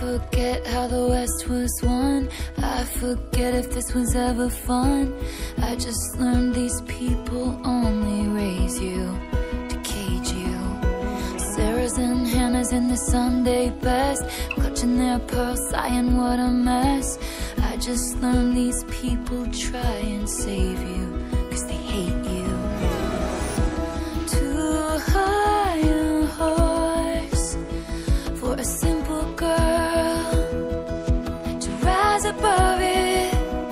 forget how the West was won. I forget if this was ever fun. I just learned these people only raise you to cage you. Sarah's and Hannah's in the Sunday best, clutching their pearls, sighing what a mess. I just learned these people try and save you, 'cause they hate you. Too high a horse for a simple girl to rise above it.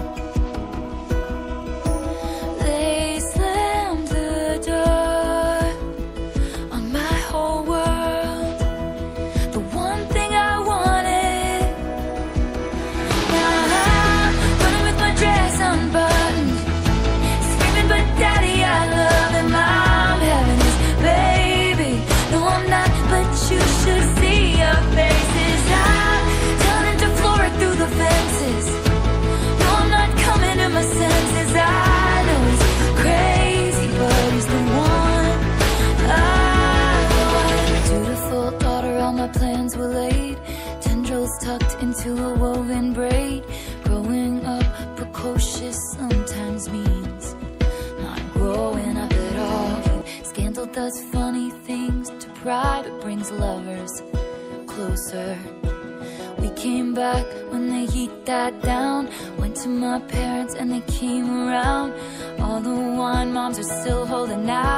They slammed the door on my whole world, the one thing I wanted. Now I'm running with my dress unbuttoned, screaming, but daddy, I love him. I'm having his baby. No, I'm not, but you should see your faces. I'm turning to Flora through the fences. No, I'm not coming to my senses. I know he's crazy, but he's the one I want. Dutiful daughter, all my plans were laid, tendrils tucked into a woven braid. Growing up precocious sometimes means not growing up at all. Scandal does funny things to pride, but brings lovers closer. We came back when the heat died down, went to my parents and they came around. All the wine moms are still holding out.